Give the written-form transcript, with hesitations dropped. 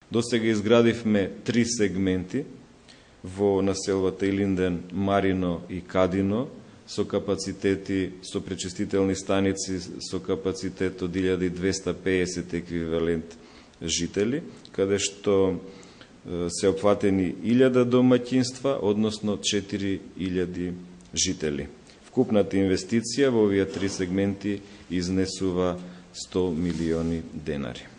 Досега изградивме 3 сегменти во населбата Илинден, Марино и Кадино, со капацитети, со пречистителни станици со капацитет од 1250 еквивалент жители, каде што се опфатени 1000 домаќинства, односно 4000 жители. Вкупната инвестиција во овие 3 сегменти изнесува 100 милиони денари.